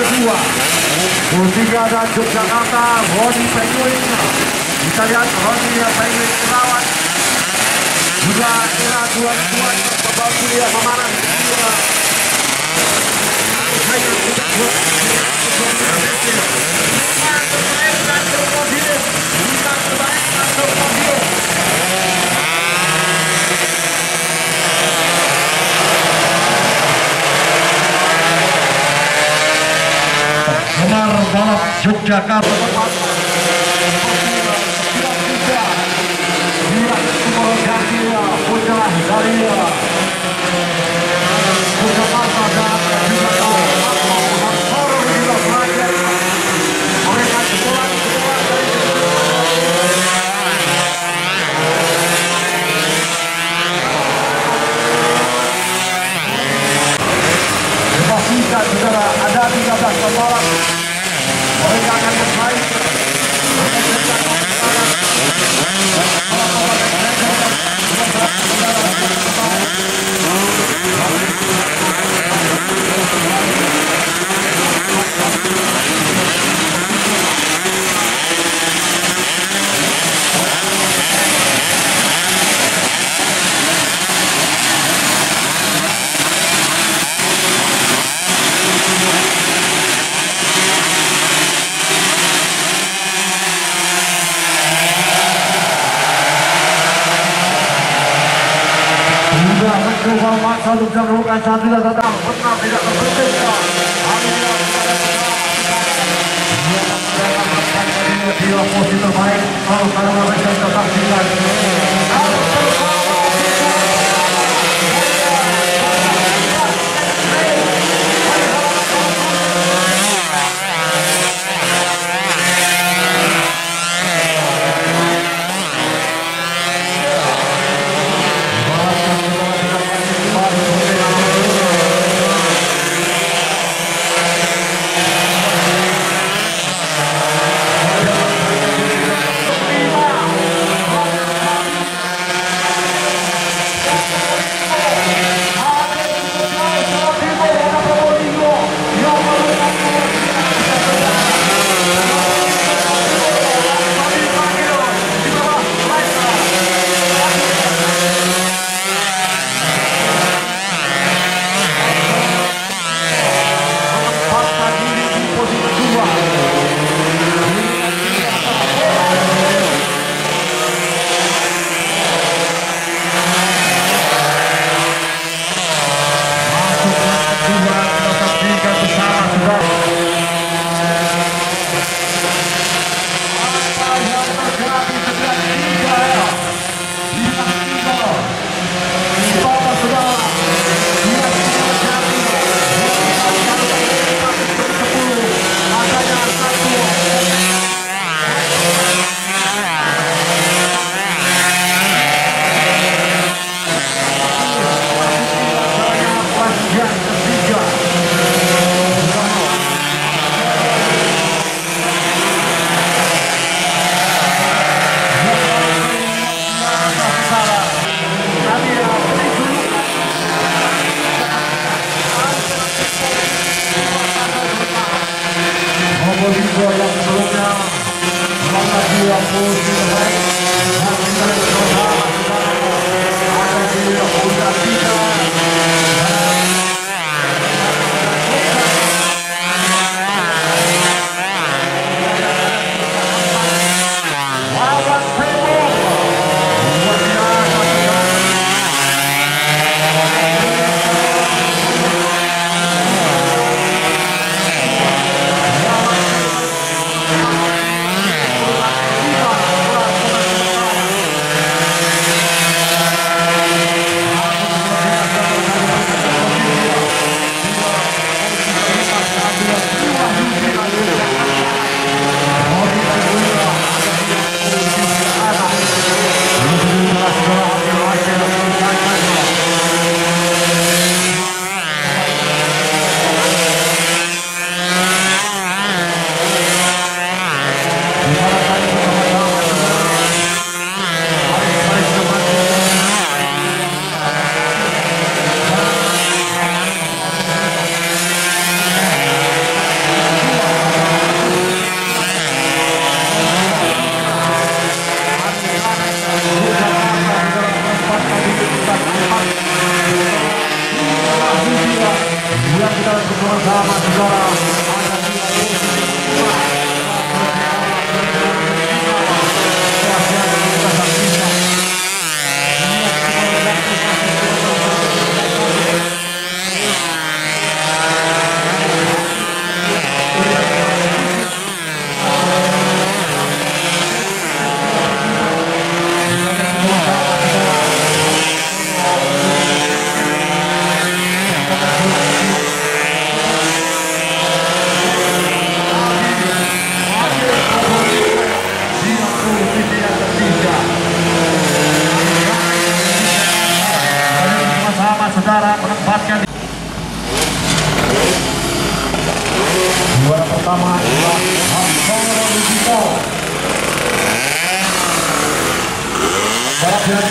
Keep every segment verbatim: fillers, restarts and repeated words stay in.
kedua. Ketiga dan Yogyakarta, Roni Penguin. Kita lihat Roni Penguin Kerawat. Juga era dua ribu an pembantu dia memanah kedua. Saya sudah buat Semar balap Yogyakarta saudara, ada tiga belas pembalap. Mereka akan bermain. Mencoba masa untuk menemukan satu dan datang pernah tidak terbentuk. Dia posisi terbaik kalau kalau mereka tetap tinggal. Probolinggo yang sebelumnya melangkah dua puluh terbaik dan kita bersama ada di Honda tiga. Kemudian kita bersama-sama saudara ada saudara menempatkan juara pertama adalah Hamsoro Lugito. Bagian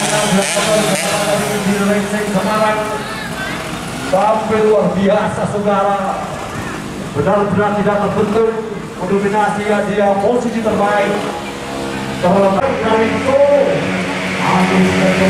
dari Racing Semarang tampil luar biasa saudara, benar-benar tidak terbentuk, mendominasi dia posisi terbaik terlepas dari itu. Aduh,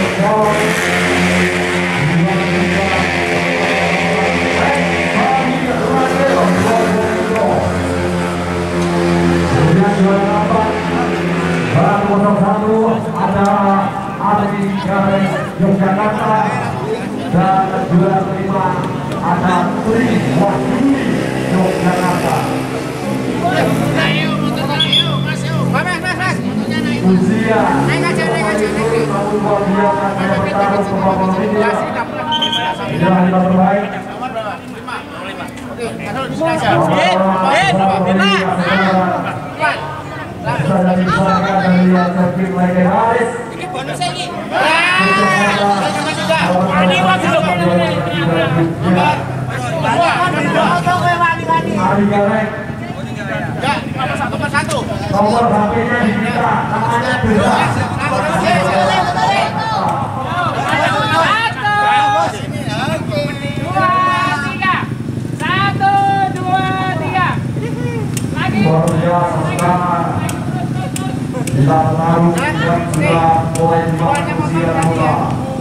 kemudian juara keempat barang nomor satu ada Adi dari Yogyakarta, dan juara kelima ada Tri Wahyudi Yogyakarta. Usia tahun luar biasa saya bertarung ke bawah ini yang terbaik. Saya disangka dari yang terpilih legendaris. Nomor H P-nya diminta, namanya beda. Luar biasa sekarang kita tahu yang sudah mulai dibangun usia muda.